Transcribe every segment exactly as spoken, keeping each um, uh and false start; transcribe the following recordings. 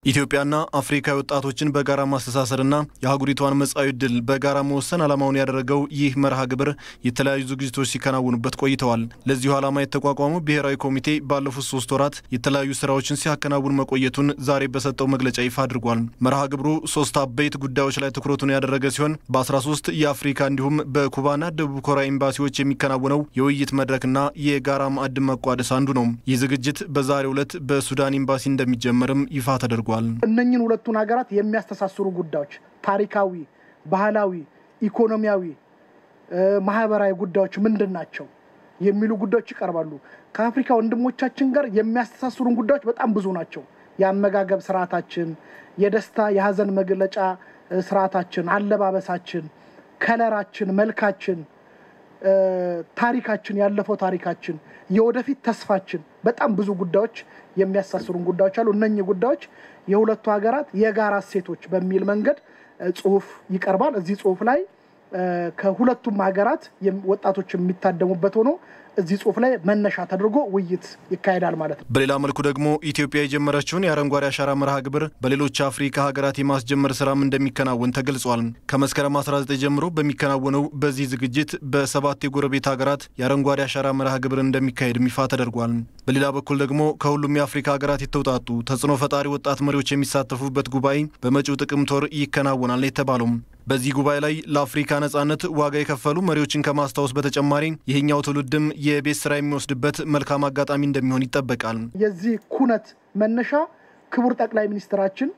ኢትዮጵያና አፍሪካ ወጣቶችን በጋራ ማስተሳሰርና የሀገሪቷን መጻኢ ዕድል በጋራ መወሰን ዓላማውን ያደረገው ይህ መርሃ ግብር የተለያዩ ዝግጅቶች ሲከናወኑበት ቆይተዋል። ለዚሁ ዓላማ የተቋቋመው ብሔራዊ ኮሚቴ ባለፉት ሶስት ወራት የተለያዩ ስራዎችን ሲያከናውን መቆየቱን ዛሬ በሰጠው መግለጫ ይፋ አድርጓል። መርሃ ግብሩ ሶስት አበይት ጉዳዮች ላይ ትኩረቱን ያደረገ ሲሆን በ13 የአፍሪካ እንዲሁም በኩባና ደቡብ ኮሪያ ኤምባሲዎች የሚከናወነው የውይይት መድረክና የጋራ ማዕድ መቋደስ አንዱ ነው። ይህ ዝግጅት በዛሬው ዕለት በሱዳን ኤምባሲ እንደሚጀመርም ይፋ ተደርጓል። እነኚህን ሁለቱን ሀገራት የሚያስተሳስሩ ጉዳዮች ታሪካዊ፣ ባህላዊ፣ ኢኮኖሚያዊ፣ ማህበራዊ ጉዳዮች ምንድናቸው የሚሉ ጉዳዮች ይቀርባሉ። ከአፍሪካ ወንድሞቻችን ጋር የሚያስተሳስሩን ጉዳዮች በጣም ብዙ ናቸው። የአመጋገብ ስርዓታችን፣ የደስታ የሐዘን መግለጫ ስርዓታችን፣ አለባበሳችን፣ ከለራችን፣ መልካችን፣ ታሪካችን፣ ያለፈው ታሪካችን፣ የወደፊት ተስፋችን በጣም ብዙ ጉዳዮች የሚያሳስሩን ጉዳዮች አሉ። እነኚህ ጉዳዮች የሁለቱ ሀገራት የጋራ እሴቶች በሚል መንገድ ጽሁፍ ይቀርባል። እዚህ ጽሁፍ ላይ ከሁለቱም ሀገራት ወጣቶች የሚታደሙበት ሆኖ እዚህ ጽሁፍ ላይ መነሻ ተደርጎ ውይይት ይካሄዳል ማለት ነው። በሌላ መልኩ ደግሞ ኢትዮጵያ የጀመረችውን የአረንጓዴ አሻራ መርሃ ግብር በሌሎች አፍሪካ ሀገራት የማስጀመር ስራም እንደሚከናወን ተገልጿል። ከመስከረም አስራ ዘጠኝ ጀምሮ በሚከናወነው በዚህ ዝግጅት በሰባት የጎረቤት ሀገራት የአረንጓዴ አሻራ መርሃ ግብር እንደሚካሄድ ይፋ ተደርጓል። በሌላ በኩል ደግሞ ከሁሉም የአፍሪካ ሀገራት የተውጣጡ ተጽዕኖ ፈጣሪ ወጣት መሪዎች የሚሳተፉበት ጉባኤ በመጪው ጥቅምት ወር ይከናወናል የተባለው በዚህ ጉባኤ ላይ ለአፍሪካ ነጻነት ዋጋ የከፈሉ መሪዎችን ከማስታወስ በተጨማሪ ይሄኛው ትውልድም የቤት ስራ የሚወስድበት መልካም አጋጣሚ እንደሚሆን ይጠበቃል። የዚህ ኩነት መነሻ ክቡር ጠቅላይ ሚኒስትራችን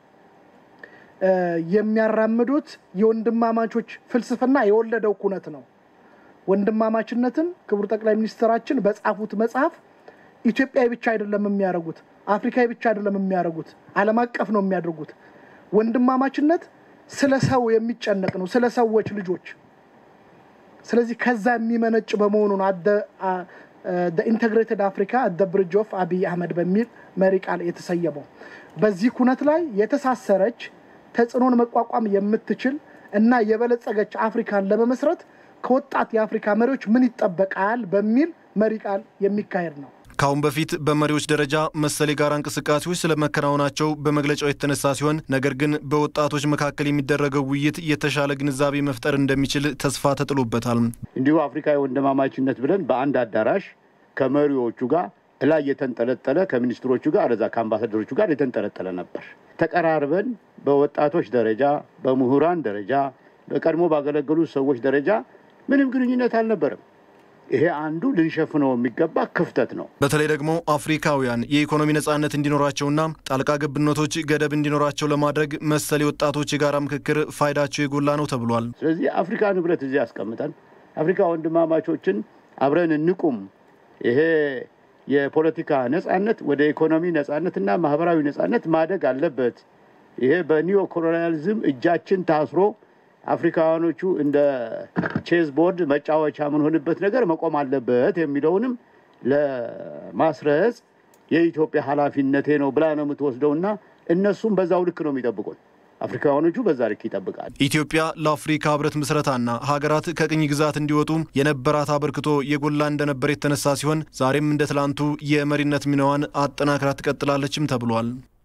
የሚያራምዱት የወንድማማቾች ፍልስፍና የወለደው ኩነት ነው። ወንድማማችነትን ክቡር ጠቅላይ ሚኒስትራችን በጻፉት መጽሐፍ ኢትዮጵያዊ ብቻ አይደለም የሚያደርጉት፣ አፍሪካዊ ብቻ አይደለም የሚያደርጉት፣ ዓለም አቀፍ ነው የሚያደርጉት። ወንድማማችነት ስለ ሰው የሚጨነቅ ነው፣ ስለ ሰዎች ልጆች። ስለዚህ ከዛ የሚመነጭ በመሆኑ ነው the integrated Africa at the bridge of አብይ አህመድ በሚል መሪ ቃል የተሰየመው። በዚህ ኩነት ላይ የተሳሰረች ተጽዕኖን መቋቋም የምትችል እና የበለጸገች አፍሪካን ለመመስረት ከወጣት የአፍሪካ መሪዎች ምን ይጠበቃል በሚል መሪ ቃል የሚካሄድ ነው። ካሁን በፊት በመሪዎች ደረጃ መሰል የጋራ እንቅስቃሴዎች ስለመከናወናቸው በመግለጫው የተነሳ ሲሆን ነገር ግን በወጣቶች መካከል የሚደረገው ውይይት የተሻለ ግንዛቤ መፍጠር እንደሚችል ተስፋ ተጥሎበታል። እንዲሁ አፍሪካዊ ወንድማማችነት ብለን በአንድ አዳራሽ ከመሪዎቹ ጋር ላይ የተንጠለጠለ ከሚኒስትሮቹ ጋር አለዛ ከአምባሳደሮቹ ጋር የተንጠለጠለ ነበር። ተቀራርበን በወጣቶች ደረጃ፣ በምሁራን ደረጃ፣ በቀድሞ ባገለገሉ ሰዎች ደረጃ ምንም ግንኙነት አልነበረም። ይሄ አንዱ ልንሸፍነው የሚገባ ክፍተት ነው። በተለይ ደግሞ አፍሪካውያን የኢኮኖሚ ነጻነት እንዲኖራቸውና ጣልቃ ገብነቶች ገደብ እንዲኖራቸው ለማድረግ መሰል ወጣቶች የጋራ ምክክር ፋይዳቸው የጎላ ነው ተብሏል። ስለዚህ አፍሪካ ንብረት እዚህ ያስቀምጣል። አፍሪካ ወንድማማቾችን አብረን እንቁም። ይሄ የፖለቲካ ነጻነት ወደ ኢኮኖሚ ነጻነትና ማህበራዊ ነጻነት ማደግ አለበት። ይሄ በኒዮ ኮሎኒያሊዝም እጃችን ታስሮ አፍሪካውያኖቹ እንደ ቼዝ ቦርድ መጫወቻ ምን ሆነበት ነገር መቆም አለበት የሚለውንም ለማስረጽ የኢትዮጵያ ኃላፊነቴ ነው ብላ ነው የምትወስደውና እነሱም በዛው ልክ ነው የሚጠብቁት። አፍሪካውያኖቹ በዛ ልክ ይጠብቃሉ። ኢትዮጵያ ለአፍሪካ ህብረት ምስረታና ሀገራት ከቅኝ ግዛት እንዲወጡ የነበራት አበርክቶ የጎላ እንደነበር የተነሳ ሲሆን ዛሬም እንደ ትላንቱ የመሪነት ሚናዋን አጠናክራ ትቀጥላለችም ተብሏል።